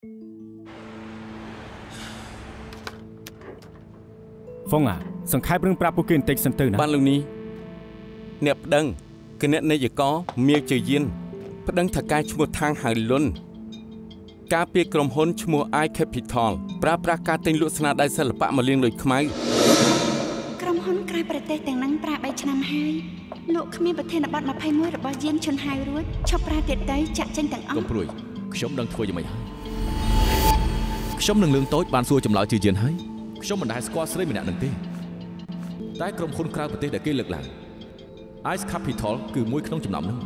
ฟงสังขายเรื่องปราบผู้เกินเต็กสันตือนะบ้านลุงนี้เนียบดังคือเนียในยกอเมียเจยินพดังถักกายชั่วทางหายล้นกาเปียกรมหนชั่วไอแคปิทอลปราบราการเต็งลุษนาได้ศิลปะมาเลี้ยงเลยขมายกรมหนกลายประเทศแต่งนังปราบใบชนำให้ลูกขมิ้นประเทศนบัตมาไพ่มวยระบายเย็นชนหายรู้ชอบปราเด็ดได้จัดเจนแต่งอ้อมกปลุยขมดังทัวยังไงขมหนึ่งเรื่องโต๊ะบานซัวจำลายจืดเย็นให้ขมมันได้สควอสได้ไม่นานหนึ่งตีได้กรมคนคราวประเทศเด็กเกลือกหลังไอซ์แคปิทอลคือมวยขนมจำนำนั้น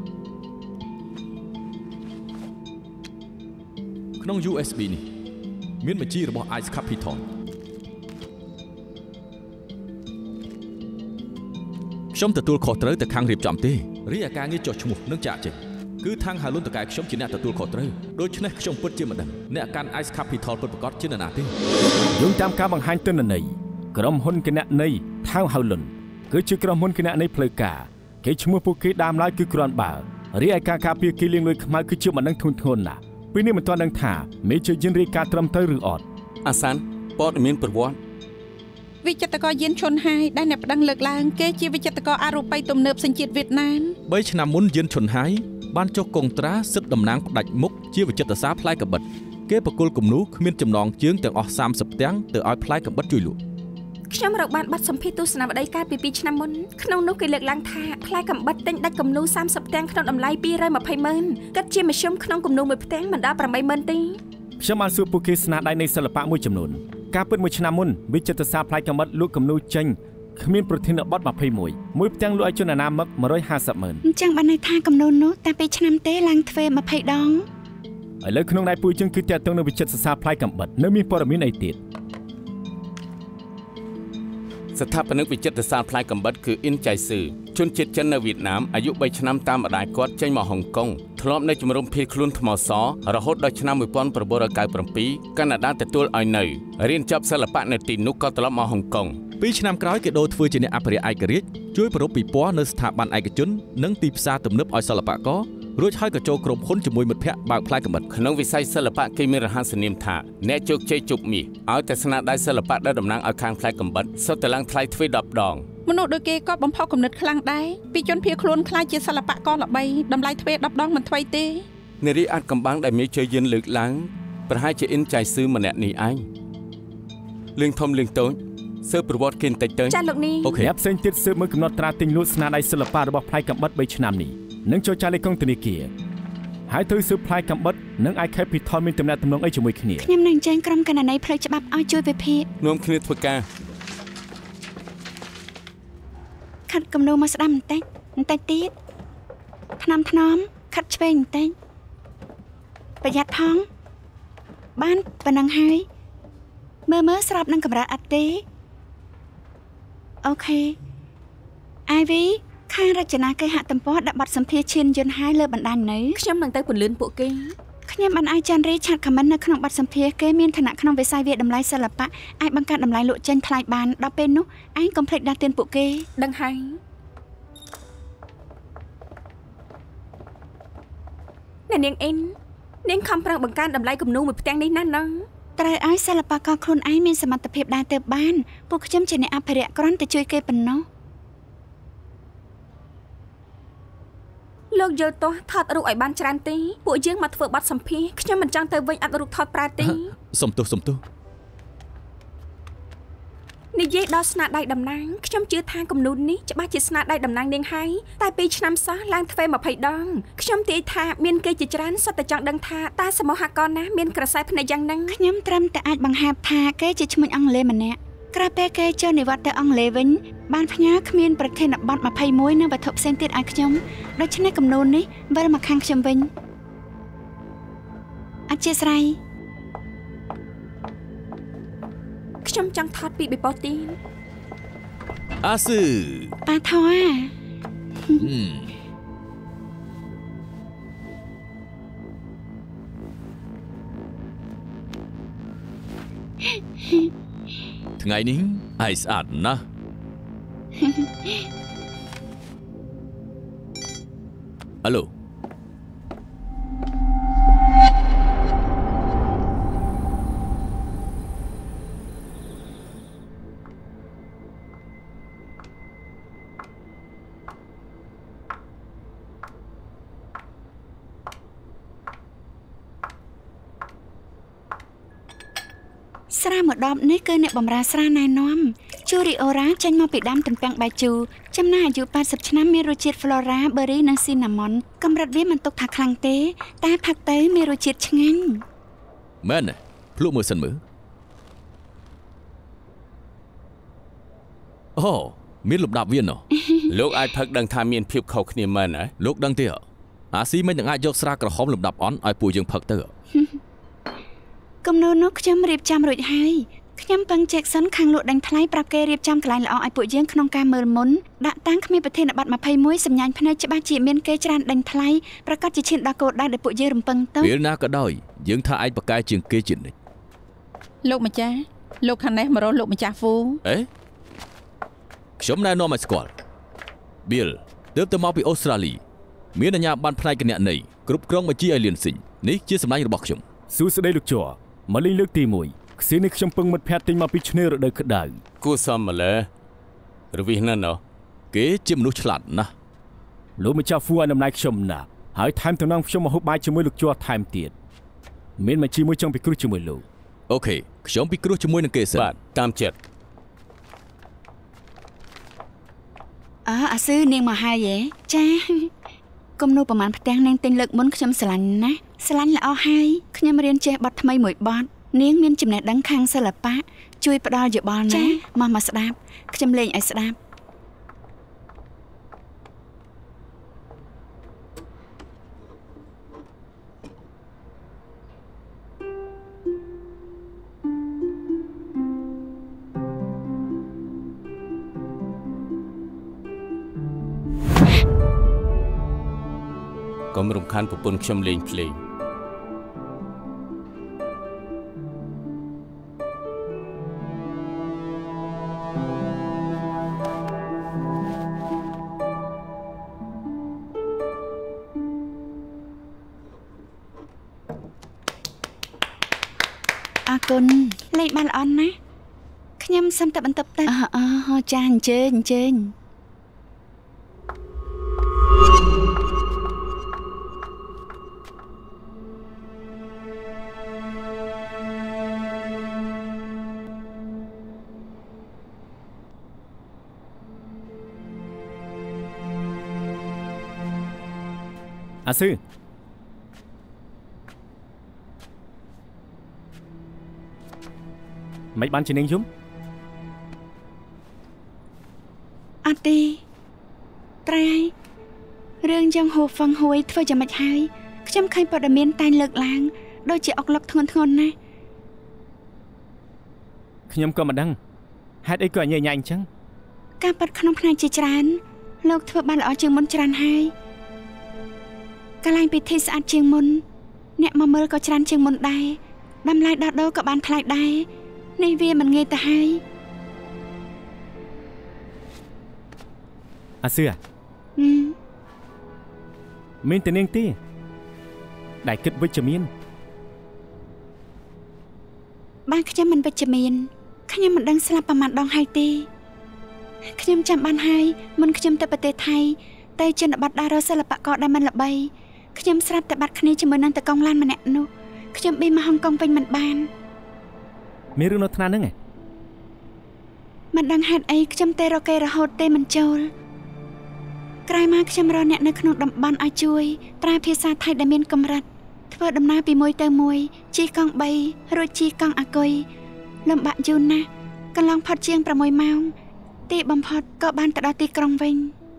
ขนม USB นี่มีบัญชีระบบไอซ์แคปิทอลขมแต่ตัวขอเตอร์แต่คางรีบจำตีเรียกการงี้จดชมุกนั่งจ่าเจคือทางหาลุ้นตะการขมจีน่าแต่ตัวขอเตอร์โดยชนะขมเปิดเจียมดังในอาการไอซ์แคปิทอลเปิดประกอบเจนนาตียงจำการบังคับต้นในกรมหุ่นกินในเท้าเฮาลุนคือชื่อกรมหุ่นกินในเพลกาเกี่ยชมือผู้คิดดามลายคือกรอนบ่าเรียกการคาเปียกิเลี้ยงเลยขมาคือเชื่อมันนั่งทุนน่ะปีนี้มันตอนดังถ่าไม่เจอยินรีการตรำเตอหรืออดอาสันปอดมีนประวัติวิจัตกรเย็นชนไฮได้ในประดังเลิกลางเกจีวิจัตกรอารุไปตุ่มเนิบสัญจิตเวียดนามใบชนะมุนเย็นชนไฮบ้านโจกงตราซึกดำนางดัดมุกเจียวิจัตสาพลายกับบัดเกปกุลกลุ่มนู้ขมิ้นจำลองเจื้องแต่ออก30 เตียงเตออ้อยพลายกับบัดจุยลุขนมเราบ้านบัดสมพิตุสนาบได้การปีชนะมุนขนมนุกเกลือกลางท่าพลายกับบัดเต็งได้กำนู30 เตียงขนมอำไลปีไรมาไพเมินกัดเจียมาชมขนมกำนูมือเตียงมันได้ประมาณเมินตีชมาสูปุกิสนาได้ในศิลปะมวยจำนวนการเปิดมวยชนะมุนวิจัตสาพลายกับบัดลูกกำนูเจงขมิ้นโปรตีนบัดมาไพมวยมวยเตียงลูกไอจุนนามักมา150,000 จังบันในท่ากำนูนู้แต่ไปชนะเตะลังเทมาไพดองไอเลิกขนมนายปุยจึงคือแต่ต้องในวิจัตสาพลายกับบัดเนื้อมีปรมินไอติดสถาปนิกวิจัตศาสตร์พลายกัมบัดคืออินใจสื่อชนจิตจันในเวียดนามอายุใบชนะตามอดายกอดใจมาฮ่องกงทลอบในจุมรมเพคลุนทมอสอระหดโดยชนะมือปอนประบรกายประปีกันนาดาแต่ตัวไอเนยเรียนจับศิลปะในตีนุกก็ตลอดมาฮ่องกงปีชนะกร้อยเกโดทเวจิเนอปริไอกริชช่วยประรบปีป้อในสถาบันไอกจุนนังตีภาษาตุ่มนึบออยศิลปะก็รู้ใช้กับโจกรมค้นจมวยมัดแพะบางพลายกับมัดขนมวิสัยศิลปะเกมีรหัสเนียมถาแนจุกใจจุกมีเอาแต่สนาได้ศิลปะได้ดำนางเอาคางพลายกับมัดสตลังพลายทวีดับดองมนุษย์โดยเกก็บำเพ็ญกำเนิดคลั่งได้ปีจนเพียคล้วนคลายเจศิลปะก็ละใบดำลายทวีดับดองมันทวีเตในริอาจกำบังได้มีเจยินหลึกหลังประหายจะอินใจซื้อมันแหนนี่ไอเรื่องทอมเรื่องโต้เสื้อประวัติเกินแต่เตยจันลูกนี้โอเคยับเส้นติดซื้อมือกำหนดตราติงลุสนาได้ศิลปะระบบพลายกับบัดใบชนามนี้นังโจจาเลกงตนิเกียหายตัวซื้อพลายกับบัดนังไอแคปิทอลมีตำแหน่งตำแหน่งไอจมวยขณีขยำหนึ่งแจ้งกรมกันในเพลย์ฉบับอ้อยช่วยไปเพียนวมขณีทวกาขัดกำนูมาสดำเต้ตีดถนอมขัดเชงเต้ประหยัดท้องบ้านปนังหายเมื่อสลับนังกับรัดอัดตีโอเคไอวีข้าราชนาเกหะตัมปอดับบัดสัมเพชินยนหายเลือบันดาลไหนขยำหนังเตยผลลื่นปุกเกขยำบันไอจันเรชัดคำมันในขนมบัดสัมเพเกมีนถนัดขนมเวไซเวียดำไลศิลปะไอบังการดำไลลุเจนทลายบานดับเป็นนุไอคอมเพล็กดาเตียนปุกเกดังไฮเนี่ยเนียงเอ็นเนียงคำพลังบังการดำไลกับนูมือแตงนี้นั่นนังแต่ไอศิลปะก็คลุนไอมีสมรรถภาพได้เติบบ้านปุกขยำเจเนอภริยกรอนแต่ช่วยเกปนเนาะโลกโยโตทอดรูปไอ้บ้านจานตีปู่ยื่งมาฝึกบัดสัมพีขยำมันจังเตยวิ่งอัดรูปทอดปลาตีสมตุนี่เย่ดอสนาได้ดำนางขยำจืดทางกำนูนนี้จะบ้าจิตสนาได้ดำนางเนียงไฮแต่ปีชนำซะล้างทเฟมาไผ่ดองขยำตีทาเมียนเกจิจรันสัตจังดังทาตาสมหกรนะเมียนกระสายพนัยยังนังขยำตรำแต่อาจบังหาบทาเกจิชมันอังเลมันเนี่ยกระเปเกเจอในวัดแต่อังเลวินบ้านพญาขมิ้นประเทศนับบัดมาไผ่มวยในบัดทบเซนติดไอขยำโดยชนะกำนูนนี้เวลมาคังขยำวินอาเจสไรขยำจังทอดปีบิปอตีนอาซึปลาทอไงนี้ไอสะอาดนะฮัลโหลស្រាមួយដបនេះគឺអ្នកបម្រើស្រាណែនាំជូរីអូរ៉ាចេញមកពីដើមទំពាំងបាយជូចំណាយអាយុ80ឆ្នាំមានរសជាតិ Flora Berry និង Cinnamon កម្រិតវាមិនទុកថាខ្លាំងទេតែផឹកទៅមានរសជាតិឆ្ងាញ់មែនភ្លក់មើលសិនមើលអូមានលំដាប់វាណោះលោកអាចផឹកដឹងថាមានភាពខុសគ្នាមែនហ៎លោកដឹងទេអាស៊ីមិននឹងអាចយកស្រាក្រហមលំដាប់អន់ឲ្យពួកយើងផឹកទៅគំនូរនោះខ្ញុំរៀបចំរួចហើយខ្ញុំពឹងជែកសិនខាងលក់ដេញថ្លៃប្រាប់គេរៀបចំកន្លែងល្អឲ្យពួកយើងក្នុងការមើលមុនដាក់តាំងគ្មានប្រធានបទ21សម្ញាញ់ភ្នែកច្បាស់ជាមានគេច្រើនដេញថ្លៃប្រកាសជាឈានដល់គោលដៅដែលពួកយើងរំពឹងទៅពេលណាក៏ដោយយើងថាឯងបកាយជាងគេជានិច្ចលោកម្ចាស់លោកខាងនេះមករកលោកម្ចាស់ហ្វូអេខ្ញុំណែនាំឲ្យស្គាល់ Bill ទើបទៅមកពីអូស្ត្រាលីមានអាជ្ញាប័ណ្ណផ្នែកគណនេយ្យគ្រប់គ្រងបញ្ជីឲ្យលៀនស៊ីងនេះជាសម្លាញ់របស់ខ្ញុំសួស្ដីលោកជ័រមកលេងលើកទី1ខ្សែនេះខ្ញុំពឹងមិត្តភ័ក្តិទិញមកពីឆ្នេររដូវក្តៅគួរសមម្ល៉េះរវិសណាស់ណោះគេជាមនុស្សឆ្លាតណាស់លោកម្ចាស់ហ្វូឲ្យដំណើរខ្ញុំណាស់ហើយថែមទាំងនាំខ្ញុំមកហូបបាយជាមួយលោកជ័រថែមទៀតមានមកជាមួយចង់ពិគ្រោះជាមួយលោកអូខេខ្ញុំពិគ្រោះជាមួយនឹងគេសិនបាទតាមចិត្តអាស៊ឺនាងមកហើយចាគំនូប្រមាណផ្ទាំងនាងទិញលើកមុនខ្ញុំស្រឡាញ់ណាស់ស្រឡាញ់ល្អហើយខ្ញុំរៀនចេះបទថ្មីមួយបទនាងមានចំណេះដឹងខាងសិល្បៈជួយផ្ដល់យោបល់ណាមកស្ដាប់ខ្ញុំលេងឲ្យស្ដាប់កុំរំខានប្រពន្ធខ្ញុំលេងភ្លេងអរគុណលេងបានល្អណាស់ខ្ញុំសុំតែបន្ទប់ទៅចាអញ្ជើញអញ្ជើញអាស៊ឺមិនបានជានាងយំអត់ទេត្រៃរឿងយ៉ាងហូហ្វឹងហួយធ្វើយ៉ាងម៉េចហើយខ្ញុំឃើញព័ត៌មានតែងលើកឡើងដូចជាអុកឡុកធ្ងន់ធ្ងរណាស់ខ្ញុំក៏មិនដឹងហេតុអីក៏ញ៉ៃញ៉ៃអញ្ចឹងការប៉ັດក្នុងផ្នែកជាច្រើនលោកធ្វើបានល្អជាងមុនច្រើនហើយកន្លែងពិធីស្អាតជាងមុនអ្នកមកមើលក៏ច្រើនជាងមុនដែរតម្លៃដោះដូរក៏បានថ្លៃដែរនេះវាមិនងាយទៅហើយអាស៊ឺមានតែនាងទេដែលគិតវិជ្ជមានបានខ្ញុំមិនវិជ្ជមានខ្ញុំមិនដឹងស្លាប់ប្រមាណដងហើយទេខ្ញុំចាំបានហើយមុនខ្ញុំទៅប្រទេសថៃតែជនបទតារាសិល្បករដែលមិនល្បីខ្ញុំស្រាប់តែបាត់គ្នាជាមួយនឹងតកងឡានម្នាក់នោះខ្ញុំបេមកហុងកុងវិញមិនបានមានរឿងនៅថ្នាក់ហ្នឹងមិនដឹងហេតុអីខ្ញុំទេរកគេរហូតទេមិនចូលក្រោយមកខ្ញុំរកអ្នកនៅក្នុងតំបន់ឲ្យជួយប្រើភាសាថៃដែលមានកម្រិតធ្វើដំណើរពីមួយទៅមួយជិះកង់3រួចជិះកង់អាគុយលំបាកយូរណាស់កន្លងផុតជាង6ម៉ោងទីបំផុតក៏បានទៅដល់ទីក្រុងវិញ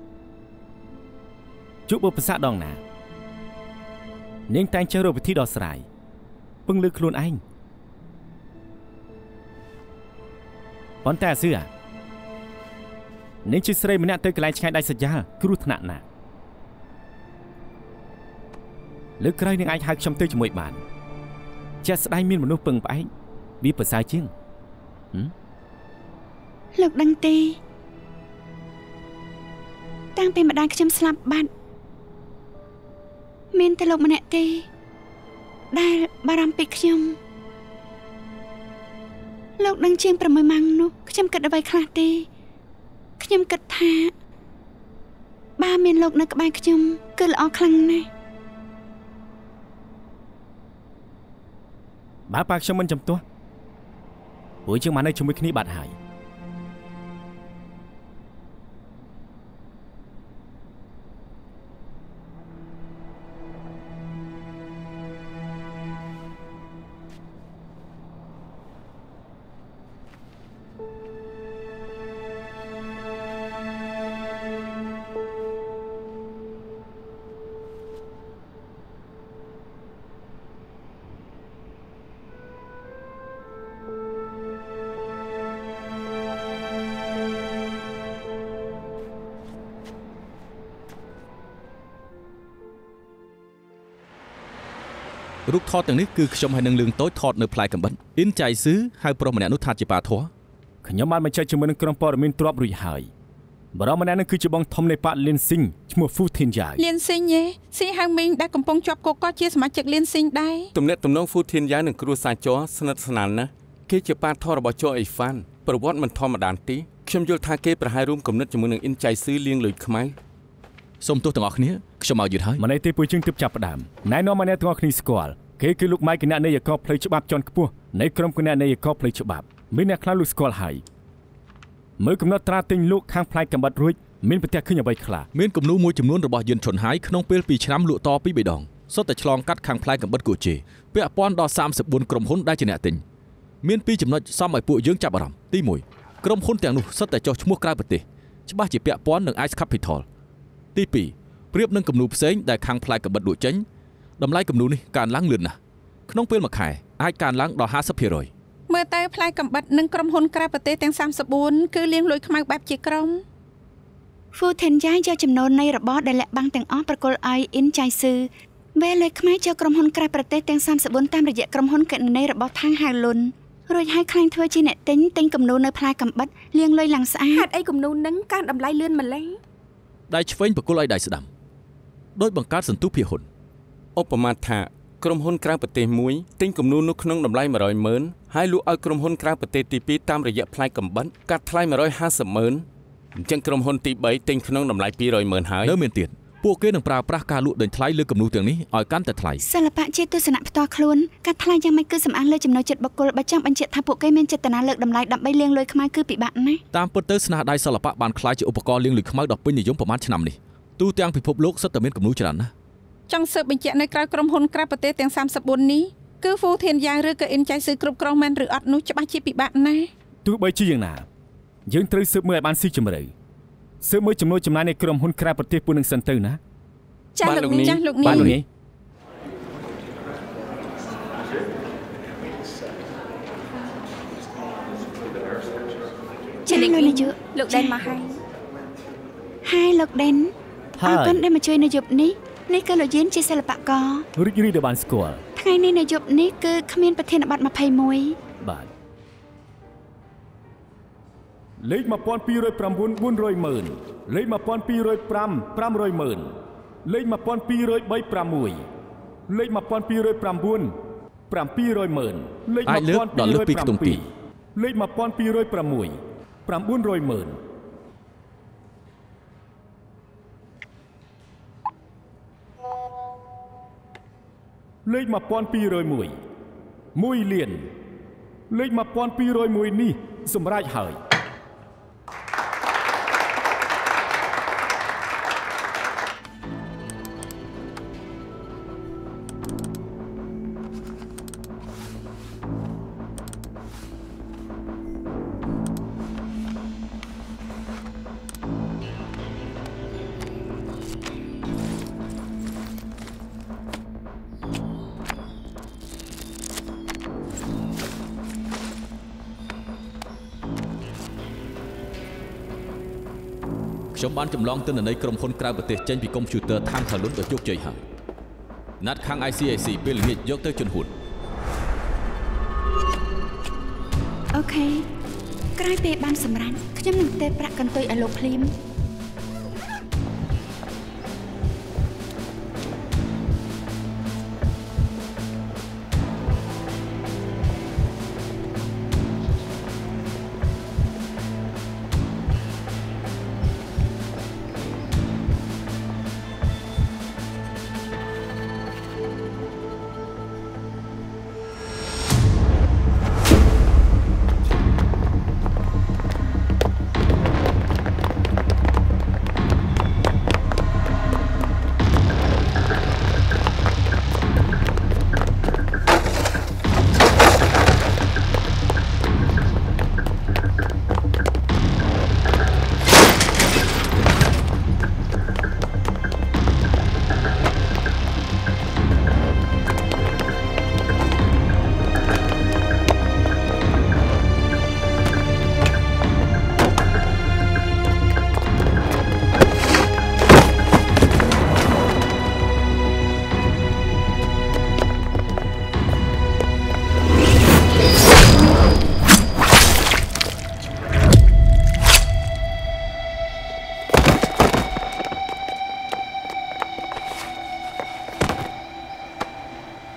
ជួបឧបសគ្គដងណានាងតែងចេះរកវិធីដោះស្រាយពឹងលើខ្លួនឯងប៉ុន្តែអាស៊ឺនាងជាស្រីម្នាក់ទៅកន្លែងឆ្ងាយដាច់ស្រយាលគ្រោះថ្នាក់ណាស់លើកក្រោយនាងអាចហៅខ្ញុំទៅជាមួយបានជាក់ស្ដែងមានមនុស្សពឹងផ្អែកវាប្រសើរជាងលោកដឹងទេតាំងពីម្ដាយខ្ញុំស្លាប់បាត់មានតែលោកម្នាក់ទេដែលបារម្ភពីខ្ញុំលោកដឹងជាង6ម៉ោងនោះខ្ញុំគិតអ្វីខ្លះទេខ្ញុំគិតថាបើមានលោកនៅក្បែរខ្ញុំគឺល្អខ្លាំងណាស់បើប៉ាខ្ញុំមិនចំទាស់ព្រោះជាងបាននៅជាមួយគ្នាបាត់ហើយរូបថតទាំងនេះគឺខ្ញុំហើយនឹងលឿងតូចថតនៅផ្លែកំបិតអ៊ីនចៃស៊ឺហៅប្រុសម្នាក់នោះថាជាប៉ាធัวខ្ញុំបានបញ្ជាក់ជាមួយនឹងក្រុមព័ត៌មានទ្របរួចហើយបរិមម្នាក់នឹងគឺជាបងធំនៃប៉ាលៀនស៊ីងឈ្មោះហ្វូធីនយ៉ាយលៀនស៊ីងស៊ីហៅមីងដែលកំពុងជាប់គុកក៏ជាសមាជិកលៀនស៊ីងដែរទំនាក់ទំនងហ្វូធីនយ៉ាយនឹងគ្រួសារចរស្និទ្ធស្នាលណាស់គេជាប៉ាធររបស់ចរអេហ្វានប្រវត្តិមិនធម្មតាទេខ្ញុំយល់ថាគេប្រហែលរួមគំនិតជាមួយនឹងអ៊ីនចៃស៊ឺលៀងលុយខ្មៅសូមទោសទាំងអស់គ្នាខ្ញុំមកយឺតហើយម្នាក់ទេពួកយើងទើបចាប់ផ្ដើមណែនាំម្នាក់ទាំងអស់គ្នាស្គាល់គេគឺលោកម៉ៃគណៈនាយកផ្លូវច្បាប់ជាន់ខ្ពស់នៃក្រុមគណៈនាយកផ្លូវច្បាប់មានអ្នកខ្លះលោកស្គាល់ហើយមើលកំណត់ត្រាទិញលោកខាងផ្លែកំបិតរួចមានប្រទេសឃើញអ្វីខ្លះមានគំនូរមួយចំនួនរបស់យិនឈុនហាយក្នុងពេល2ឆ្នាំលក់តពី3ដងសុទ្ធតែឆ្លងកាត់ខាងផ្លែកំបិតគូជេពាក់ព័ន្ធដល់34ក្រុមហ៊ុនដែលជាអ្នកទិញមាន2ចំណុចសមឲ្យពួកយើងចាប់អារម្មណ៍ទី1ក្រុមហ៊ុនទាំងនោះសុទ្ធតែចុះឈ្មោះក្រៅប្រទេសច្បាស់ជាពាក់ព័ន្ធនឹង Ice Capital ទី2ប្រៀបនឹងគំនូរផ្សេងដែលខាងផ្លែកំបិតលក់ចេញតម្លៃគំនូរនេះកើនឡើងលឿនណាស់ក្នុងពេលមួយខែអាចកើនឡើងដល់ 50% មើលទៅផ្លែកំបិតនិងក្រុមហ៊ុនក្រៅប្រទេសទាំង34គឺលាងលុយខ្មៅបែបជាក្រុមហ្វូធីនយ៉ាយយកចំណូលនៃរបរដែលលាក់បាំងទាំងអស់ប្រគល់ឲ្យអ៊ីនចៃស៊ឺវេលុយខ្មៅចូលក្រុមហ៊ុនក្រៅប្រទេសទាំង34តាមរយៈក្រុមហ៊ុនគណនេយ្យរបស់ថាងហៅលុនរួចឲ្យខ្លាញ់ធ្វើជាអ្នកទិញគំនូរនៅផ្លែកំបិតលាងលុយឡើងស្អាតហេតុអីគំនូរនឹងកើនតម្លៃលឿនម្ល៉េះដៃឆ្វេងប្រគល់ឲ្យដៃស្ដាំដោយបង្កើតសន្ទុះភាហ៊ុនឧបមាថាក្រុមហ៊ុនក្រៅប្រទេសមួយទិញគំនូរនោះក្នុងតម្លៃ 100,000 ហើយលក់ឲ្យក្រុមហ៊ុនក្រៅប្រទេសទី2តាមរយៈផ្លែកំបិតកាត់ថ្លៃ 150,000 អញ្ចឹងក្រុមហ៊ុនទី3ទិញក្នុងតម្លៃ 200,000 ហើយនៅមានទៀតពួកគេនឹងប្រើប្រាស់ការលក់ដេញថ្លៃលើគំនូរទាំងនេះឲ្យកាន់តែថ្លៃសិល្បៈជាទស្សនៈផ្ទាល់ខ្លួនកាត់ថ្លៃយ៉ាងម៉េចគឺសំអាងលើចំណូលចិត្តបុគ្គលបើចង់បញ្ជាក់ថាពួកគេមានចេតនាលើកតម្លៃដើម្បីលាងលុយខ្មៅគឺពិបាកណាស់តាមពិតទៅស្នាដៃសិល្បៈបានក្លាយជាឧបករណ៍លាងលុយខ្មៅដ៏ពេញនិយមប្រមាណឆ្នាំនេះទូទាំងពិភពលោកសុទ្ធតែមានគំនូរច្រើនណាស់ចង់ស៊ើបបញ្ជាក់នៅក្រៅក្រុមហ៊ុនក្រៅប្រទេសទាំង34នេះគឺហ្វូធីនយ៉ាឬក៏អ៊ីនចៃស៊ឺគ្រប់គ្រងមែនឬអត់នោះច្បាស់ជាពិបាកណាស់ទោះបីជាយ៉ាងណាយើងត្រូវស៊ើបមើលឲ្យបានស៊ីជម្រៅស៊ើបមើលចំណូលចំណាយនៃក្រុមហ៊ុនក្រៅប្រទេសពួកនឹងសិនទៅណាចាស់លោកនេះចាស់លោកនេះបាទលោកនេះចាស់លោកនាយកលោកដេនមកហើយលោកដេនអរគុណដែលមកជួយនៅយប់នេះគឺលោកយៀនជាសិល្បកររីករាយដែលបានស្គាល់ថ្ងៃនេះនៅយប់នេះគឺគ្មានប្រធានបទ21 បាទលេខ1209 400,000លេខ1205 500,000លេខ1203 6លេខ1209 700,000លេខ 1207 លេខ1206 900,000លេខ1201 1លានលេខ1201នេះសម្រេចហើយខ្ញុំបានចម្លងទិន្នន័យក្រុមហ៊ុនក្រៅប្រទេសចេញពីកុំព្យូទ័រថាងខាលុនដោយជោគជ័យហើយណាត់ខាង ICAC ពេលល្ងាចយកទៅជន់ហួតអូខេក្រោយពេលបានសម្រាប់ខ្ញុំនឹងទេប្រាក់កន្ទុយឲ្យលោកភ្លាម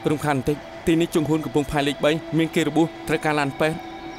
រំខានបន្តិចទីនេះជុំហ៊ុនកំពុងផាយលេខ3មានគេរបួសត្រូវការឡានពេទ្យ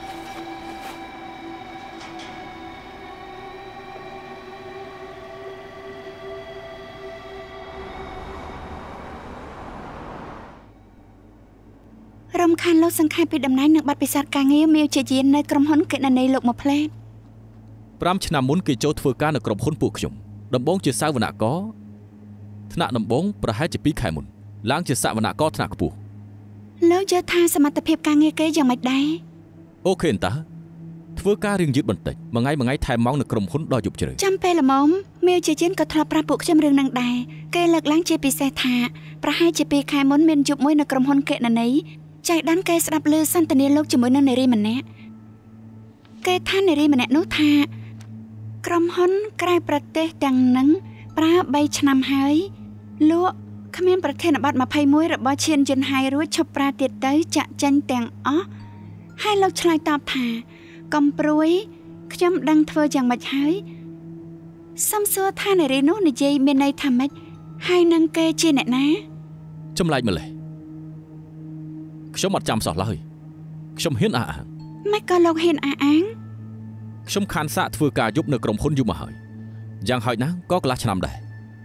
រំខានលោកសង្ខេបពីតំណែងនិងប័ណ្ណពិសោធន៍ការងារមីវជាយាននៅក្រុមហ៊ុនកិននីលោកមកផ្លែត 5 ឆ្នាំមុនគេចូលធ្វើការនៅក្រុមហ៊ុនពួកខ្ញុំដំបូងជាសាវនករថ្នាក់ដំបូងប្រហែលជា2 ខែមុនឡើងជាសាវនករថ្នាក់ខ្ពស់លោកយល់ថាសមត្ថភាពការងារគេយ៉ាងម៉េចដែរអូខេតើធ្វើការរៀងយឺតបន្តិចមួយថ្ងៃថែមម៉ោងនៅក្រុមហ៊ុនដល់យប់ជ្រៅចាំពេលល្មមមីវជាយានក៏ធ្លាប់ប្រាប់ពួកខ្ញុំរឿងនឹងដែរគេលើកឡើងជាពិសេសថាប្រហែលជា2 ខែមុនមានយប់មួយនៅក្រុមហ៊ុនកិននីចៃដានគេស្ដាប់ឮសន្ទនាលោកជាមួយនឹងនារីម្នាក់គេថានារីម្នាក់នោះថាក្រុមហ៊ុនក្រៅប្រទេសទាំងនឹងប្រើ3 ឆ្នាំហើយលោកគ្មានប្រធានបទ21របស់ឈានយន្តហែរួចឈប់ប្រើទៀតទៅចាក់ចេញទាំងអស់ហើយលោកឆ្លើយតបថាកំព្រួយខ្ញុំដឹងធ្វើយ៉ាងម៉េចហើយសំសួរថានារីនោះនិយាយមានន័យថាម៉េចហើយនឹងគេជាអ្នកណាចម្លែកម្លេះខ្ញុំអត់ចាំសោះឡើយខ្ញុំហ៊ានអះអាងម៉េចក៏លោកហ៊ានអះអាងខ្ញុំខានសាកធ្វើការយប់នៅក្រុមហ៊ុនយូរមកហើយយ៉ាងហោចណាស់ក៏កន្លះឆ្នាំដែរ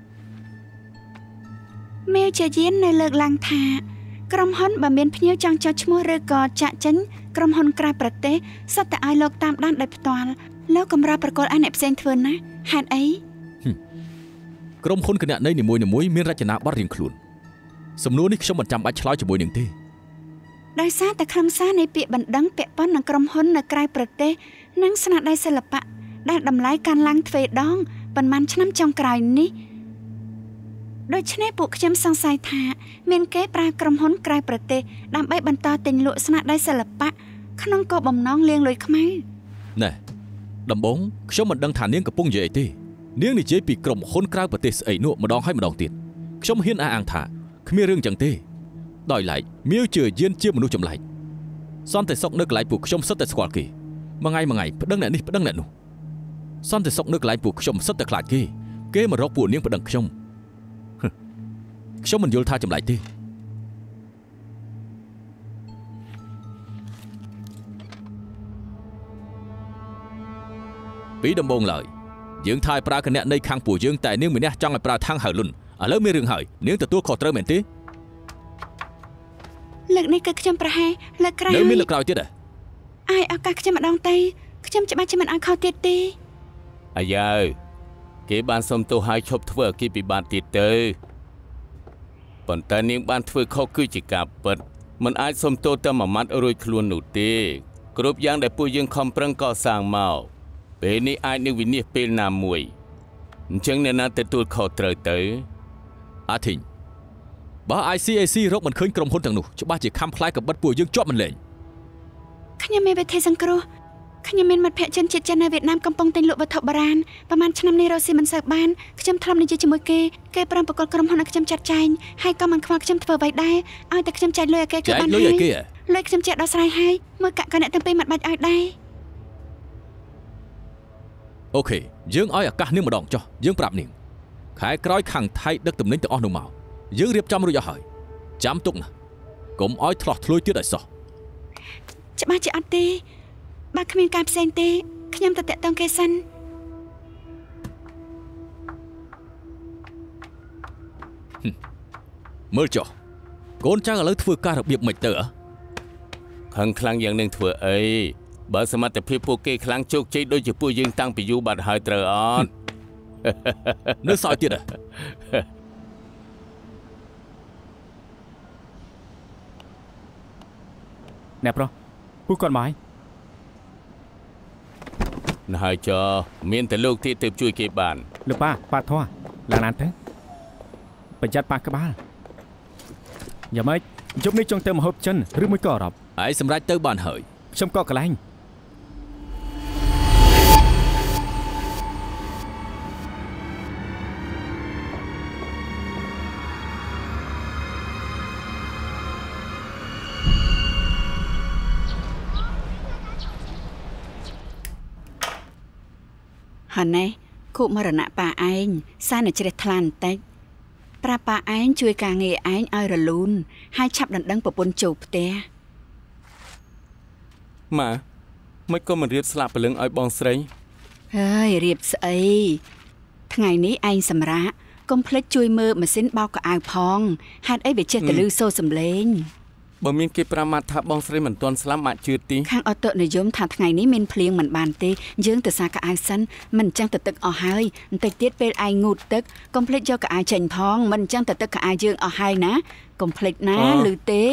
មេជាយាននៅលើកឡើងថាក្រុមហ៊ុនបើមានភ្ញៀវចង់ចុះឈ្មោះឬក៏ចាក់ចេញក្រុមហ៊ុនក្រៅប្រទេសសុទ្ធតែឲ្យលោកតាមដានដោយផ្ទាល់លោកកម្រប្រកល់ឲ្យអ្នកផ្សេងធ្វើណាហេតុអីក្រុមហ៊ុនគណនេយ្យនីមួយៗមានរចនាប័ទ្មរៀងខ្លួនសំណួរនេះខ្ញុំមិនចាំបាច់ឆ្លើយជាមួយនឹងទេដោយសារតែខ្លឹមសារនៃពាក្យបណ្ដឹងពាក់ព័ន្ធនឹងក្រុមហ៊ុននៅក្រៅប្រទេសនិងស្នាដៃសិល្បៈដែលតម្លៃកាន់ឡើងទ្វេដងប៉ុន្មានឆ្នាំចុងក្រោយនេះដូច្នេះពួកខ្ញុំសង្ស័យថាមានគេប្រើក្រុមហ៊ុនក្រៅប្រទេសដើម្បីបន្តទិញលក់ស្នាដៃសិល្បៈក្នុងគោលបំណងលាងលុយខ្មៅណែដំបូងខ្ញុំមិនដឹងថានាងកំពុងនិយាយអីទេនាងនិយាយពីក្រុមហ៊ុនក្រៅប្រទេសស្អីនោះម្ដងហើយម្ដងទៀតខ្ញុំហ៊ានអះអាងថាគ្មានរឿងចឹងទេដោយឡែកមៀវជាយានជាមនុស្សចម្លែកសន្តិសុខនៅកន្លែងពួកខ្ញុំសិតតែស្គាល់គេមួយថ្ងៃប្តឹងអ្នកនេះប្តឹងអ្នកនោះសន្តិសុខនៅកន្លែងពួកខ្ញុំសិតតែខ្លាចគេមករកពួកនាងប្តឹងខ្ញុំមិនយល់ថាចម្លែកទេពីដំបូងឡើយយើងថាឲ្យប្រើគណនេយ្យខាងពួកយើងតែនាងម្នាក់ចង់ឲ្យប្រើທາງហៅលុនឥឡូវមានរឿងហើយនាងទទួលខុសត្រូវមែនទេលើកនេះគឺខ្ញុំប្រហែលលើកក្រោយនៅមានលើកក្រោយទៀតអាយឱកាសខ្ញុំម្ដងទៅខ្ញុំច្បាស់ជាមិនឲ្យខុសទៀតទេអាយ៉ៅគេបានសុំទោសឲ្យឈប់ធ្វើអគិពិបាតទៀតទៅប៉ុន្តែនាងបានធ្វើខុសគឺជាការពិតមិនអាចសុំទោសតែមួយម៉ាត់រួចខ្លួននោះទេគ្រប់យ៉ាងដែលពួកយើងខំប្រឹងកសាងមកពេលនេះអាចនឹងវិនិច្ឆ័យពេលណាមួយអញ្ចឹងអ្នកណាទទួលខុសត្រូវទៅអាធីងបើ ICAC រកមិនឃើញក្រុមហ៊ុនទាំងនោះច្បាស់ជាខំផ្លាយកំបិតពួកយើងជាប់មិនលែងខ្ញុំមានវិធីសង្គ្រោះខ្ញុំមានមិត្តភក្តិជនជាតិចិននៅវៀតណាមកំពុងទិញលក់វត្ថុបុរាណប្រហែលឆ្នាំនេះរស់ស៊ីមិនសូវបានខ្ញុំធ្លាប់និយាយជាមួយគេព្រមប្រកល់ក្រុមហ៊ុនឲ្យខ្ញុំចាត់ចែងហើយក៏មិនខ្វល់ខ្ញុំធ្វើអ្វីដែរឲ្យតែខ្ញុំចែកលុយឲ្យគេគឺបានហើយលុយខ្ញុំចេះដោះស្រាយហើយមើលកាក់ក៏អ្នកទាំងពីរមិនបាច់ឲ្យដែរអូខេយើងឲ្យឱកាសនាងម្ដងចុះយើងប្រាប់នាងខែក្រោយខាងថៃដឹកទំនិញទាំងអស់នោះមកយើងរៀបចំរួចអស់ហើយចាំទុកណាកុំឲ្យឆ្លោះធ្លួយទៀតឲ្យសោះច្បាស់ជាអត់ទេបើគ្មានការផ្សេងទេខ្ញុំទៅតាក់ទងគេសិនមើលចុះកូនចៅឥឡូវធ្វើការរបៀបម៉េចទៅខឹងខ្លាំងយ៉ាងនឹងធ្វើអីបើសមត្ថភាពពួកគេខ្លាំងជោគជ័យដូចជាពួកយើងតាំងពីយូរបាត់ហើយត្រូវអត់នៅសល់ទៀតអ្នកប្រុសពួកគាត់មកណាហើយចុះមានតែលោកទៀតទើបជួយគេបានលោកប៉ាធွာឡើងណានទៅប្រយ័ត្នប៉ាក្បាលយ៉ាងម៉េចយប់នេះចង់ទៅមហូបចិនឬមួយក៏អឺរ៉ុបឯងសម្រេចទៅបានហើយខ្ញុំក៏កន្លែងហ៎ណែគូមរណៈប៉ាឯងសារនៅជ្រះថ្លាបន្តិចប្រាប់ប៉ាឯងជួយការងារឯងឲ្យរលូនហើយឆាប់ដណ្ដឹងប្រពន្ធចូលផ្ទះម៉ាមិនក៏មិនរៀបស្លាប់ព្រលឹងឲ្យបងស្រីហើយរៀបស្អីថ្ងៃនេះឯងសម្រាប់កុំភ្លេចជួយមើលម៉ាស៊ីនបោកកៅអៅផងហេតុអីវាចេះតែលឺសូរសំឡេងបើមានគេប្រាម៉ាត់ថាបងស្រីមិនទាន់ស្លាប់អាចជឿទីខាងអតុនិយមថាថ្ងៃនេះមានភ្លៀងមិនបានទេយើងទៅសាកៅអៅសិនមិនអញ្ចឹងទៅទឹកអស់ហើយបន្តិចទៀតពេលឯងងូតទឹកកុំភ្លេចយកកៅអៅចេញផងមិនអញ្ចឹងទៅទឹកកៅអៅយើងអស់ហើយណាកុំភ្លេចណាឮទេ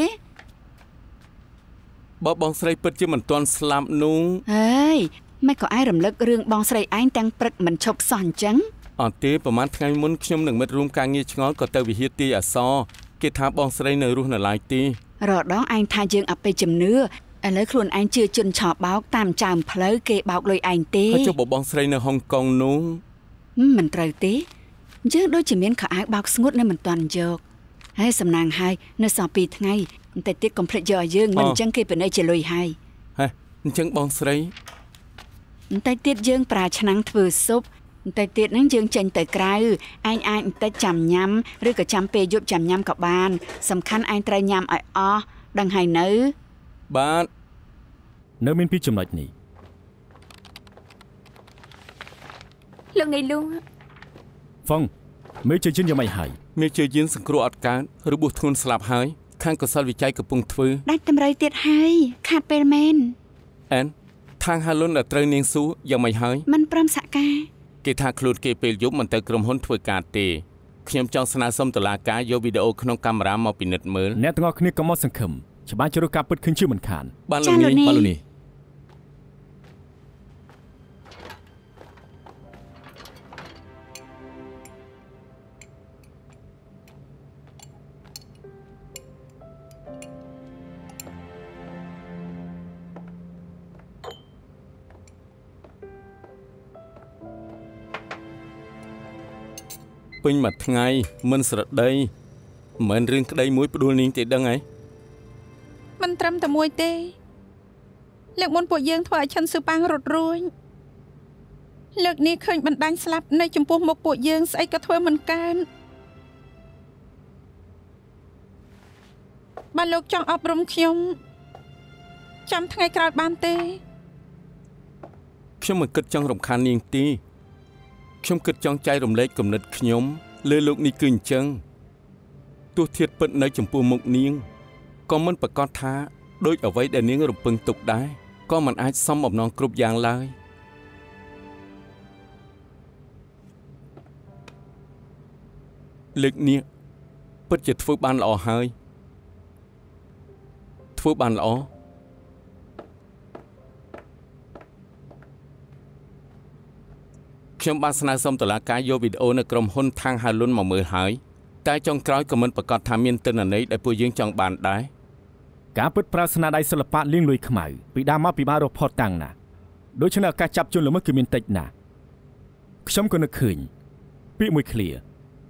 បើបងស្រីពិតជាមិនទាន់ស្លាប់នោះហើយមិនក៏ឯងរំលឹករឿងបងស្រីឯងទាំងព្រឹកមិនឈប់សោះអញ្ចឹងអត់ទេប្រហែលថ្ងៃមុនខ្ញុំនឹងមិត្តរួមការងារឆ្ងល់ក៏ទៅវិហារទីអសរគេថាបងស្រីនៅរស់នៅឡើយទេរដងឯងថាយើងអត់ពេជំនឿឥឡូវខ្លួនឯងជឿជន់ឆោបបោកតាមចើមផ្លូវគេបោកលុយឯងទេហើយចុះបងស្រីនៅហុងកុងនោះមិនត្រូវទេយើងដូចជាមានខោអាវបោកស្ងួតនៅមិនទាន់យកហើយសំណាងហើយនៅសល់2ថ្ងៃបន្តិចទៀតកុំភ្លេចយកឲ្យយើងមិនអញ្ចឹងគេពិន័យជាលុយហើយហេអញ្ចឹងបងស្រីបន្តិចទៀតយើងប្រើឆ្នាំងធ្វើស៊ុបបន្តិចទៀតហ្នឹងយើងចេញទៅក្រៅឯងអាចបន្តិចចាំញ៉ាំឬក៏ចាំពេលយប់ចាំញ៉ាំក៏បានសំខាន់ឯងត្រូវញ៉ាំឲ្យអស់ដឹងហើយនៅបាទនៅមានពីចំណុចនេះលោកនាយលួងហ្វុងមេជើយិនយ៉ាងម៉េចហើយមេជើយិនសង្គ្រោះអត់កើតរបួសធ្ងន់ស្លាប់ហើយខាងកុសលវិច័យកំពុងធ្វើដាច់តម្រូវទៀតហើយខាត់ពេលមែនអែនខាងហាលុនដែលត្រូវនាងស៊ូយ៉ាងម៉េចហើយមិនព្រមសកាគេថាខ្លួនគេពេលយប់មិនទៅក្រុមហ៊ុនធ្វើការទេខ្ញុំចង់ស្នើសុំតុលាការយកវីដេអូក្នុងកាមេរ៉ាមកពិនិត្យមើលអ្នកទាំងអស់គ្នាកុំមកសង្ឃឹមច្បាស់ជ្រុះការពិតឃើញជាមិនខានបានលោកនេះបានលោកនេះពេញមួយថ្ងៃមិនស្រដីមិនរឿងក្តីមួយផ្ដួលនាងទេដឹងហ៎មិនត្រឹមតែមួយទេលើកមុនពួកយើងធ្វើឲ្យឈិនស៊ឺប៉ាងរត់រួញលើកនេះឃើញបណ្ដាញស្លាប់នៅចំពោះមុខពួកយើងស្អីក៏ធ្វើមិនកើតបើលោកចង់អប់រំខ្ញុំចាំថ្ងៃក្រោយបានទេខ្ញុំមិនគិតចង់រំខាននាងទេខ្ញុំគិតចង់ចែករំលែកគំនិតខ្ញុំលើលោកនេះគឺអញ្ចឹងទោះធាតុពិតនៅចំពោះមុខនាងក៏មិនប្រកាសថាដូចអ្វីដែលនាងរំពឹងទុកដែរក៏មិនអាចសមបំណងគ្រប់យ៉ាងឡើយលើកនេះពិតជាធ្វើបានល្អហើយធ្វើបានល្អខ្ញុំបានស្នើសុំតុលាការយកវីដេអូនៅក្រុមហ៊ុនខាងហាលុនមកមើលហើយតែចុងក្រោយក៏មិនប្រកាសថាមានទិន្នន័យដែលពួកយើងចង់បានដែរការពិតប្រើស្នាដៃសិល្បៈលាងលុយខ្មៅពីដើមមកពិបាករកផុសតាំងណាដូច្នេះឱកាសចាប់ជនល្មើសគឺមានតិចណាស់ខ្ញុំក៏នឹកឃើញពាក្យមួយឃ្លា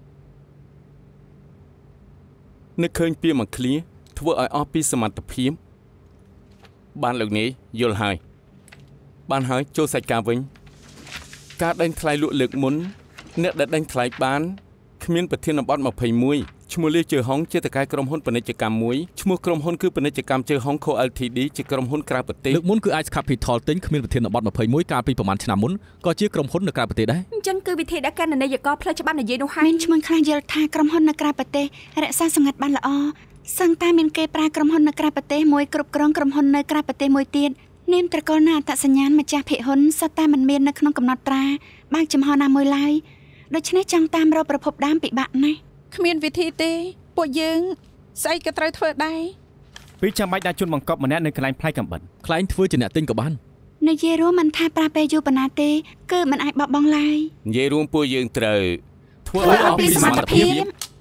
នឹកឃើញពាក្យមួយឃ្លាធ្វើឲ្យអស់ពីសមត្ថភាពបានលោកនេះយល់ហើយបានហើយចូលសាច់ការវិញការដេញថ្លៃលក់លើកមុនអ្នកដែលដេញថ្លៃបានគ្មានប្រធានបទ21ឈ្មោះលាជើហុងជាតកែក្រុមហ៊ុនពាណិជ្ជកម្មមួយឈ្មោះក្រុមហ៊ុនគឺពាណិជ្ជកម្មជើហុង Co Ltd ជាក្រុមហ៊ុនក្រៅប្រទេសលើកមុនគឺ Ice Capital ទិញគ្មានប្រធានបទ21កាលពីប្រហែលឆ្នាំមុនក៏ជាក្រុមហ៊ុននៅក្រៅប្រទេសដែរអញ្ចឹងគឺវិធីដែលកណ្ដាលនយោបាយផ្លូវច្បាប់និយាយនោះហើយមានឈ្មោះខ្លះយល់ថាក្រុមហ៊ុននៅក្រៅប្រទេសរក្សាសម្ងាត់បានល្អសឹងតែមានគេប្រើក្រុមហ៊ុននៅក្រៅប្រទេសមួយគ្រប់គ្រងក្រុមហ៊ុននៅក្រៅប្រទេសមួយទៀតនាមត្រកូលណាអត្តសញ្ញាណម្ចាស់ភាគហ៊ុនសុទ្ធតែមិនមាននៅក្នុងកំណត់ត្រាបើកចំហណាមួយឡើយដូច្នេះចង់តាមរកប្រភពដើមពិបាកណាស់គ្មានវិធីទេពួកយើងស្អីក៏ត្រូវធ្វើដែរពីចាំបាច់ដាក់ជនបង្កប់ម្នាក់នៅកន្លែងផ្លែកំបិតខ្លែងធ្វើជាអ្នកទិញក៏បាននិយាយរួមមិនថាប្រាពេលយូរប៉ុណ្ណាទេគឺមិនអាចបោះបង់ឡើយនិយាយរួមពួកយើងត្រូវធ្វើឲ្យអស់ពីសមត្ថភាព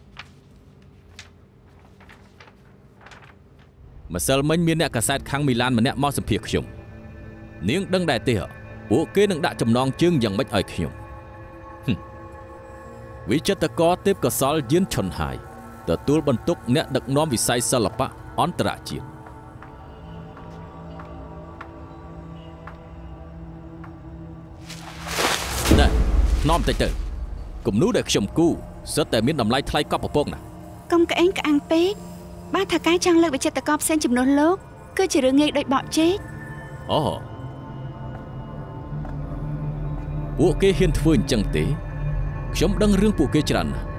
ម្សិលមិញមានអ្នកកាសែតខាងមីឡានម្នាក់មកសម្ភាសខ្ញុំនាងដឹងដែរទេពួកគេនឹងដាក់ចំណងជើងយ៉ាងម៉េចឲ្យខ្ញុំវិចិត្រករទេពកោសលយានឈុនហាយទទួលបន្ទុកអ្នកដឹកនាំវិស័យសិល្បៈអន្តរជាតិណែនាំតិចទៅគំនូរដែលខ្ញុំគូសិតតែមានតម្លៃថ្លៃកប់ពពកណាកុំក្អេងក្អាងពេកបើថាកាយចង់លើកវិចិត្រករផ្សេងចំនួនលោកគឺជារឿងងាយដូចបកចេកអូពួកគេហ៊ានធ្វើអញ្ចឹងទេខ្ញុំដឹងរឿងពួកគេច្រើនណាស់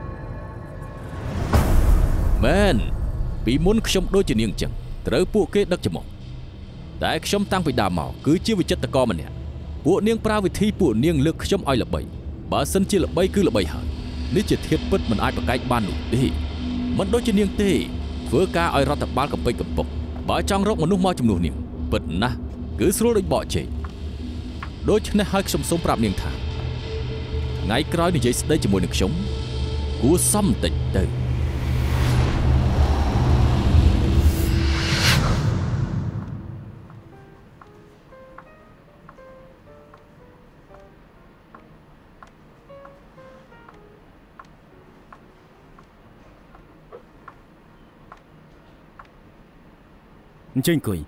មែនពីមុនខ្ញុំដូចជានាងអញ្ចឹងត្រូវពួកគេដឹកចំមកតែខ្ញុំតាំងពីដើមមកគឺជាវិចិត្រករម្នាក់ពួកនាងប្រើវិធីពួកនាងលើកខ្ញុំឲ្យល្បីបើសិនជាល្បីគឺល្បីហើយនេះជាធាតុពិតមិនអាចប្រកែកបាននោះទេមិនដូចជានាងទេធ្វើការឲ្យរដ្ឋបាលកំពេចកំពុកបើចង់រកមនុស្សមកជំនួសនាងពិតណាស់គឺស្រួលដូចបកចេកដូច្នេះហើយខ្ញុំសូមប្រាប់នាងថាថ្ងៃក្រោយនិយាយស្ដីជាមួយនឹងខ្ញុំគួរសមបន្តិចទៅអញ្ជើញអង្គុយ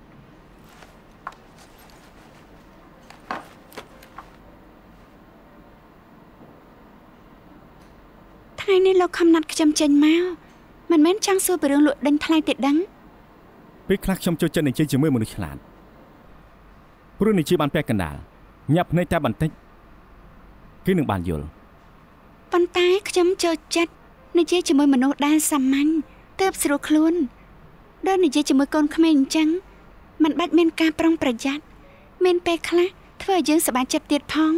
ថ្ងៃនេះលោកខំណាត់ខ្ញុំចេញមកមិនមែនចង់សួរពីរឿងលក់ដេញថ្លៃទេដឹងពេលខ្លះខ្ញុំចូលចិត្តនិយាយជាមួយមនុស្សឆ្លាតព្រោះនិយាយបានពាក់កណ្ដាលញាប់ភ្នែកតែបន្តិចគឺនឹងបានយល់ប៉ុន្តែខ្ញុំចូលចិត្តនិយាយជាមួយមនុស្សដែលសាមញ្ញទើបស្រួលខ្លួនដូចនិយាយជាមួយកូនក្មេងអញ្ចឹងมันបាច់មានការប្រុងប្រយ័ត្នមានពេលខ្លះធ្វើឲ្យយើងសប្បាយចិត្តទៀតផង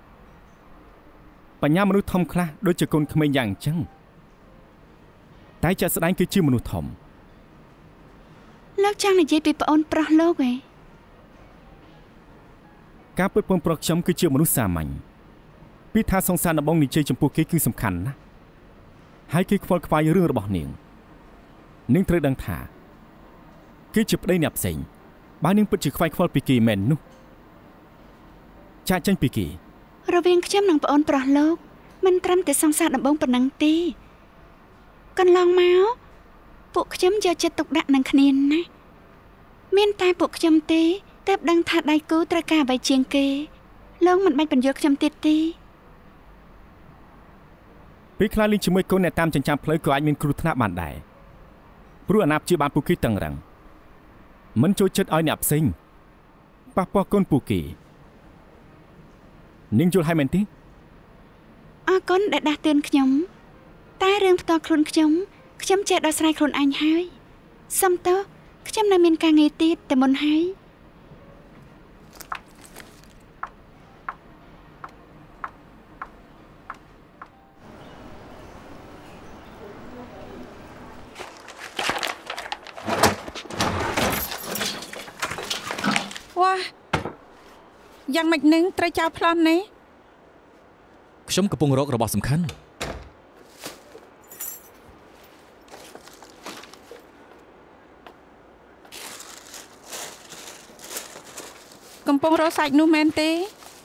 បញ្ញាមនុស្សធំខ្លះដូចជាកូនក្មេងយ៉ាងអញ្ចឹងតែជាក់ស្ដែងគឺជាមនុស្សធំលោកចង់និយាយពីប្អូនប្រុសលោកឯងការពិតប្រុសខ្ញុំគឺជាមនុស្សសាមញ្ញពីថាសង្សារដំបងនិយាយចំពោះគេគឺសំខាន់ណាស់ហើយគេខ្វល់ខ្វាយរឿងរបស់នាងត្រូវដឹងថាគេជាប្តីអ្នកផ្សេងបើនាងពិតជាខ្វាយខ្វល់ពីគេមែននោះចាក់ចេញពីគេរវាងខ្ញុំនិងប្អូនប្រុសលោកមិនត្រឹមតែសង្សារដំបងប៉ុណ្ណឹងទេកន្លងមកពួកខ្ញុំយកចិត្តទុកដាក់នឹងគ្នាណាមានតែពួកខ្ញុំទេទើបដឹងថាដៃគូត្រូវការអ្វីជាងគេលោកមិនបាច់បញ្យល់ខ្ញុំទៀតទេពេលខ្លះលេងជាមួយកូនអ្នកតាមចិញ្ចាំផ្លូវក៏អាចមានគ្រោះថ្នាក់បានដែរព្រោះអាណាព្យាបាលពួកគេតឹងរឹងមិនចូលចិត្តឲ្យអ្នកផ្សេងប៉ះពាល់កូនពួកគេនាងយល់ហើយមែនទេអរគុណដែលដាស់តឿនខ្ញុំតែរឿងផ្ទាល់ខ្លួនខ្ញុំចេះដោះស្រាយខ្លួនឯងហើយសុំទោសខ្ញុំនៅមានការងារទៀតតែមុនហើយយ៉ាងម៉េចនឹងត្រូវចោលប្លន់នេះខ្ញុំកំពុងរករបស់សំខាន់កំពុងរកសាច់នោះមែនទេ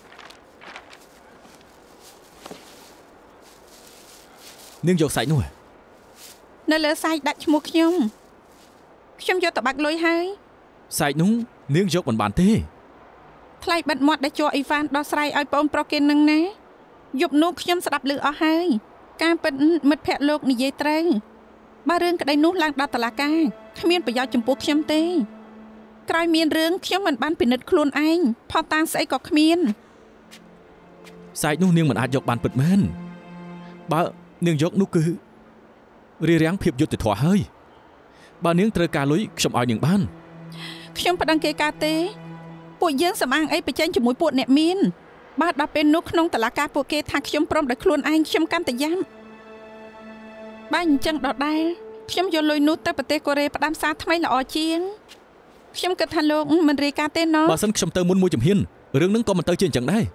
នាងយកសាច់នោះនៅលើសាច់ដាក់ឈ្មោះខ្ញុំយកទៅបាក់លុយហើយសាច់នោះនាងយកមិនបានទេថ្លៃបិទមាត់ដែលជួអ៊ីវ៉ានដោះស្រាយឲ្យបងប្រុសគេនឹងណាយប់នោះខ្ញុំស្ដាប់ឮអស់ហើយការពិតមិត្តភក្តិលោកនិយាយត្រូវបើរឿងក្តីនោះឡើងដល់តុលាការគ្មានប្រយោជន៍ចំពោះខ្ញុំទេក្រោយមានរឿងខ្ញុំមិនបានពិនិត្យខ្លួនឯងផុសតាងស្អីក៏គ្មានសាច់នោះនាងមិនអាចយកបានពិតមែនបើនាងយកនោះគឺរារាំងភាពយុត្តិធម៌ហើយបើនាងត្រូវការលុយខ្ញុំឲ្យនាងបានខ្ញុំប្តឹងគេកើតទេពួកយើងសម្អាងអីប្រជែងជាមួយពួកអ្នកមានបើដល់ពេលនោះក្នុងតុលាការពួកគេថាខ្ញុំព្រមដោយខ្លួនឯងខ្ញុំកាន់តែយ៉ាំបើអញ្ចឹងដដែលខ្ញុំយកលុយនោះទៅប្រទេសកូរ៉េផ្ដាំសារថ្មីល្អជាងខ្ញុំគិតថាលោកមិនរាយការណ៍ទេណោះបើសិនខ្ញុំទៅមុនមួយជំហានរឿងនឹងក៏មិនទៅជាអញ្ចឹងដែរ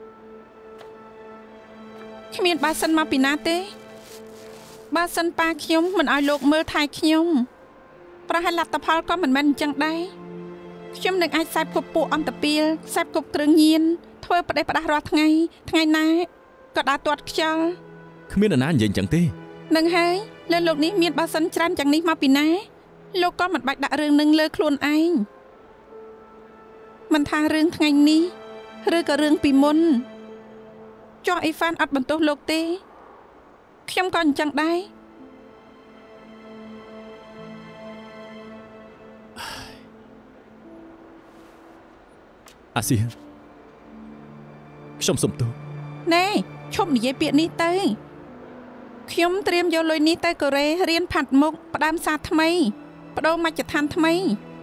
គ្មានបើសិនមកពីណាទេបើសិនប៉ាខ្ញុំមិនឲ្យលោកមើលថែខ្ញុំប្រហែលលទ្ធផលក៏មិនមែនអញ្ចឹងដែរខ្ញុំនឹងអាចសេពគប់ពួកអន្តពាលសេពគប់គ្រឿងញៀនធ្វើផ្ដេសផ្ដាស់រាល់ថ្ងៃណាក៏ដើរទាត់ខ្យល់គ្មាននរណានិយាយអញ្ចឹងទេនឹងហើយលើលោកនេះមានបើសិនច្រើនយ៉ាងនេះមកពីណាលោកក៏មិនបាច់ដាក់រឿងនឹងលើខ្លួនឯងមិនថារឿងថ្ងៃនេះឬក៏រឿងពីមុនចុះអ៊ីវ៉ានអត់បន្ទោសលោកទេខ្ញុំក៏អញ្ចឹងដែរអាស៊ីខ្ញុំសុំទោសណែឈប់និយាយពាក្យនេះទៅខ្ញុំត្រៀមយកលុយនេះទៅកូរ៉េរៀនផាត់មុខផ្ដើមសារថ្មីបដូរមជ្ឈដ្ឋានថ្មី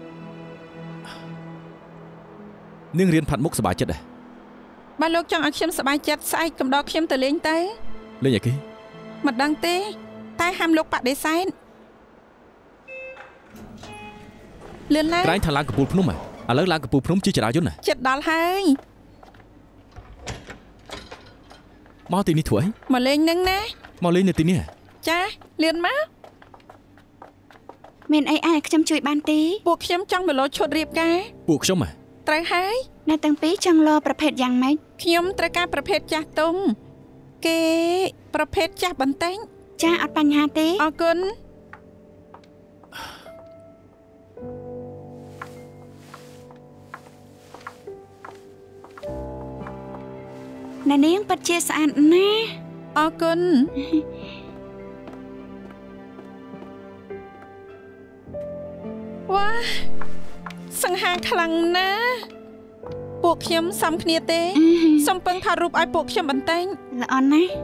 នាងរៀនផាត់មុខសប្បាយចិត្តដែរបើលោកចង់ឲ្យខ្ញុំសប្បាយចិត្តស្អែកកំដរខ្ញុំទៅលេងទៅលេងអីគេមិនដឹងទេតែហាមលោកបដិសេធលឿនឡើងក្រែងថាឡើងកំពូលភ្នំឥឡូវឡើងកំពូលភ្នំជាចរាយន្តណាចិត្តដល់ហើយមកទីនេះធ្វើអីមកលេងនឹងណាមកលេងនៅទីនេះចាលឿនមកមានអីអាចខ្ញុំជួយបានទេពួកខ្ញុំចង់មកលោឈុតរៀបការពួកខ្ញុំត្រូវហើយអ្នកទាំងពីរចង់លោប្រភេទយ៉ាងម៉េចខ្ញុំត្រូវការប្រភេទចាស់ទុំគេប្រភេទចាស់បន្តិចចាអត់បញ្ហាទេអរគុណអ្នកនាងពិតជាស្អាតណាស់អរគុណវ៉ាសង្ហាខ្លាំងណាស់ពួកខ្ញុំសំគ្នាទេសូមពឹងថតរូបឲ្យពួកខ្ញុំបន្តិចល្អណាស់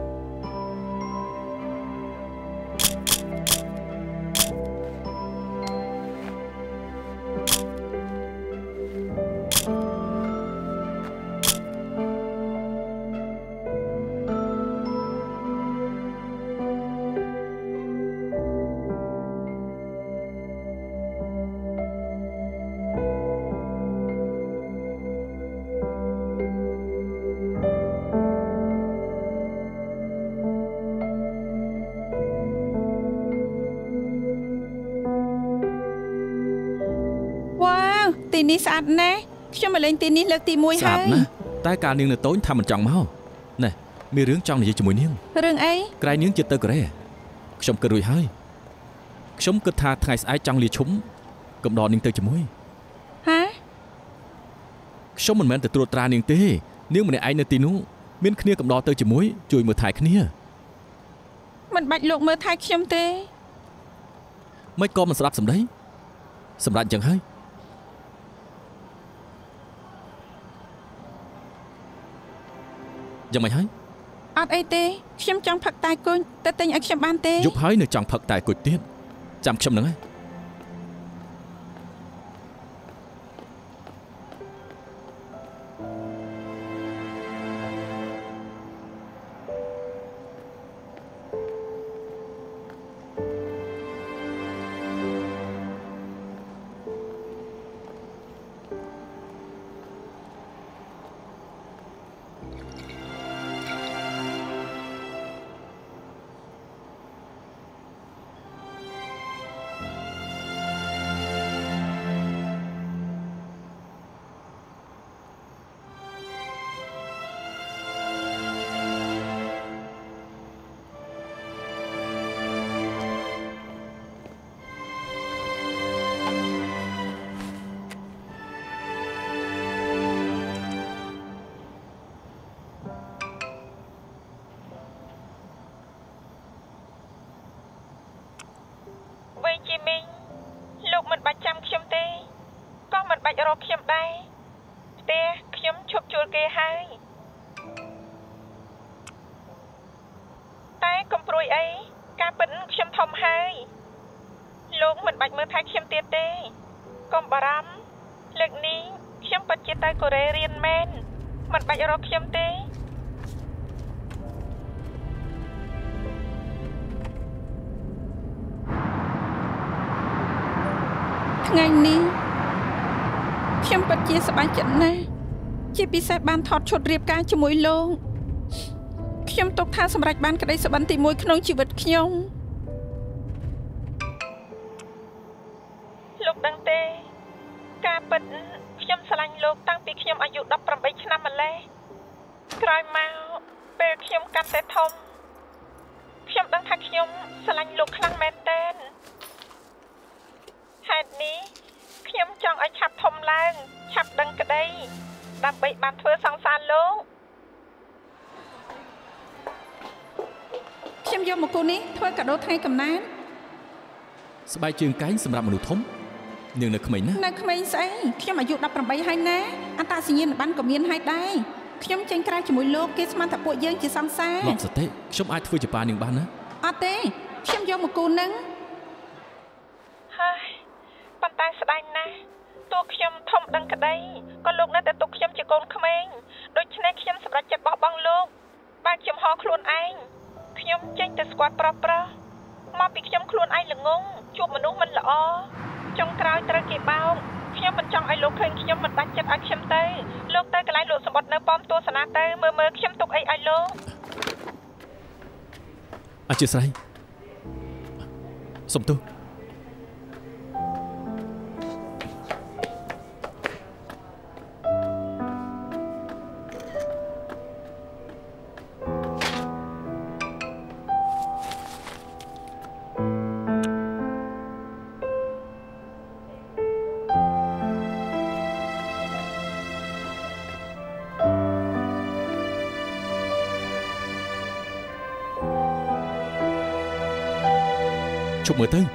ទីនេះស្អាតណាស់ខ្ញុំមកលេងទីនេះលើកទី1ហើយស្អាតណាស់តែកាលនាងនៅតូចថាមិនចង់មកណែមានរឿងចង់និយាយជាមួយនាងរឿងអីក្រែងនាងជិតទៅកូរ៉េខ្ញុំគិតរួចហើយខ្ញុំគិតថាថ្ងៃស្អែកចង់លាឈុំកំដរនាងទៅជាមួយហាខ្ញុំមិនមែនទៅត្រួតត្រានាងទេនាងម្នាក់ឯងនៅទីនោះមានគ្នាកំដរទៅជាមួយជួយមើលថែគ្នាមិនបាច់លោកមើលថែខ្ញុំទេមិនក៏មិនស្ដាប់សម្ដីសម្រាប់អញ្ចឹងហើយយ៉ាងម៉េចហើយអត់អីទេខ្ញុំចង់ផឹកតែគុញទៅទិញឲ្យខ្ញុំបានទេយប់ហើយនៅចង់ផឹកតែគុញទៀតចាំខ្ញុំនឹងហើយថ្ងៃនេះខ្ញុំពិតជាសប្បាយចិត្តណាស់ជាពិសេសបានថតឈុតរៀបការជាមួយលោកខ្ញុំទុកថាសម្រេចបានក្តីសុបិនទី1ក្នុងជីវិតខ្ញុំលោកដឹងទេការពិតខ្ញុំស្រឡាញ់លោកតាំងពីខ្ញុំអាយុ18ឆ្នាំម្ល៉េះក្រោយមកពេលខ្ញុំកាន់តែធំខ្ញុំដឹងថាខ្ញុំស្រឡាញ់លោកខ្លាំងមែនទែនហេតុនេះខ្ញុំចង់ឲ្យឆាប់ធំឡើងឆាប់ដឹងក្តីដើម្បីបានធ្វើសង្សារលោកខ្ញុំខ្ញុំយកមកគូនេះធ្វើកាដូថ្ងៃកំណើតស្បែកជើងកែងសម្រាប់មនុស្សធំនាងនៅក្មេងណានៅក្មេងស្អីខ្ញុំអាយុ18ហើយណាអត្តសញ្ញាណប័ណ្ណក៏មានហើយដែរខ្ញុំចេញក្រៅជាមួយលោកគេស្មានថាពួកយើងជាសង្សារលោកសតិខ្ញុំអាចធ្វើជាប៉ានាងបានណាអត់ទេខ្ញុំយកមកគូនឹងហើយប៉ុន្តែស្ដាយណាស់តួខ្ញុំធំដឹងក្តីក៏លោកនៅតែទុកខ្ញុំជាកូនក្មេងដូច្នេះខ្ញុំសម្រេចចិត្តបោះបង់លោកបើខ្ញុំហៅខ្លួនឯងខ្ញុំចេញទៅស្គាល់ប្រុសមកពីខ្ញុំខ្លួនឯងល្ងងជួបមនុស្សមិនល្អចុងក្រោយត្រូវគេបោកខ្ញុំមិនចង់ឲ្យលោកឃើញខ្ញុំមិនបាច់ចិត្តឲ្យខ្ញុំទៅលោកទៅកន្លែងលោកសម្បត្តិនៅប៉មទស្សនាទៅមើលខ្ញុំទុកអីឲ្យលោកអធិស្ឋានសុំទោសជប់មើលទៅ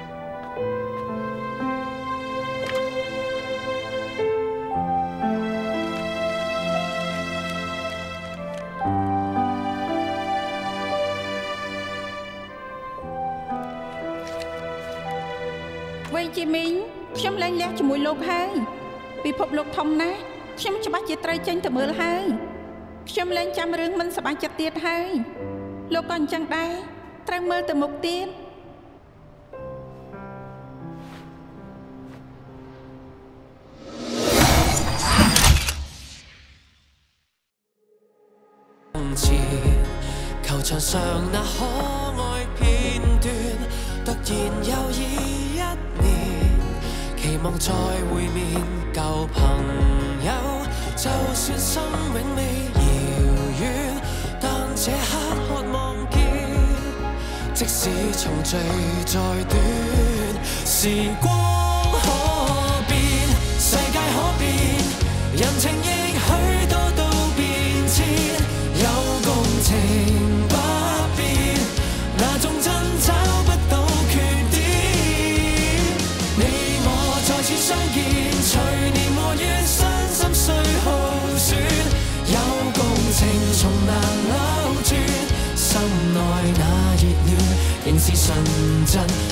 វ៉ៃជីមីងខ្ញុំលែងលះជាមួយលោកហើយពិភពលោកធំណាស់ខ្ញុំច្បាស់ជាត្រូវចេញទៅមើលហើយខ្ញុំលែងចាំរឿងមិនសប្បាយចិត្តទៀតហើយលោកក៏អញ្ចឹងដែរត្រូវមើលទៅមុខទៀត球場上那可愛片段，突然又已1年，期望再會面舊朋友，就算心永未遙遠，但這刻渴望見，即使重聚再短，時光可變，世界可變，人情亦許多都變遷。有共情不變，那種真找不到缺點。你我再次相見，隨年和月傷心雖耗損，有共情從難扭轉，心內那熱戀仍是純真。